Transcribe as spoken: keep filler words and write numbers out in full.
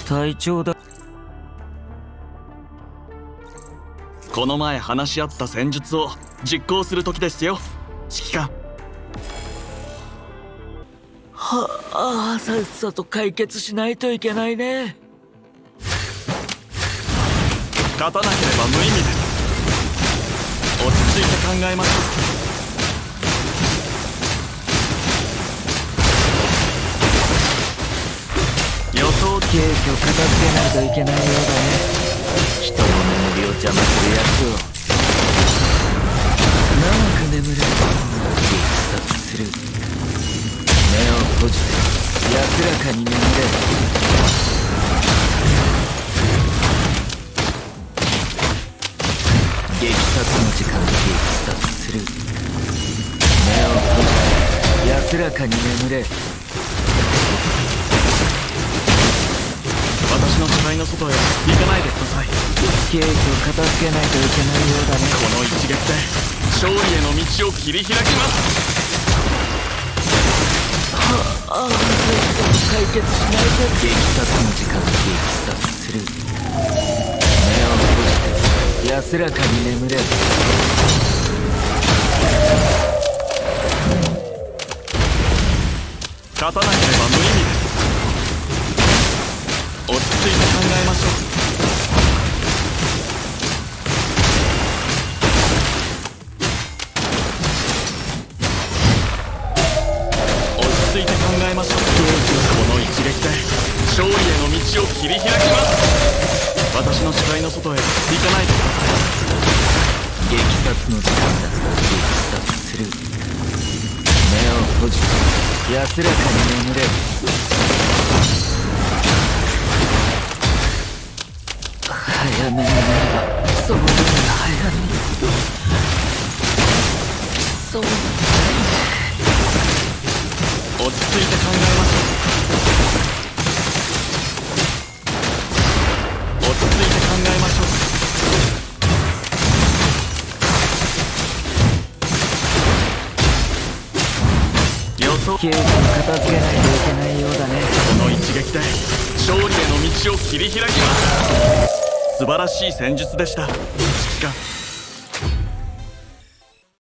隊長だ。 この前話し合った戦術を実行する時ですよ、指揮官。 はあ、さっさと解決しないといけないね。 勝たなければ無意味です。落ち着いて考えましょう。予想急遽片付けないといけないようだね。人の眠りを邪魔するやつを長く眠れば撃殺する。目を閉じて安らかに眠れ。撃殺の時間撃殺する。目を閉じて安らかに眠れ。 私の視界の外へ行かないでください。 急遽片付けないといけないようだね。 この一撃で勝利への道を切り開きます。 はあ、解決しないと。撃殺の時間撃殺する。目を閉じて安らかに眠れ。 勝たなければ無意味です。落ち着いて考えましょう。落ち着いて考えましょう。この一撃で勝利への道を切り開きます。私の視界の外へ行かないでください。 撃殺の時間だ。撃殺する。目を閉じて安らかに眠れ。早めに寝ればその分が早めに。そう落ち着いて考えましょう。落ち着いて考えましょう。予想急遽片付けないといけないようだね。 この一撃で勝利への道を切り開きます。素晴らしい戦術でした、指揮官。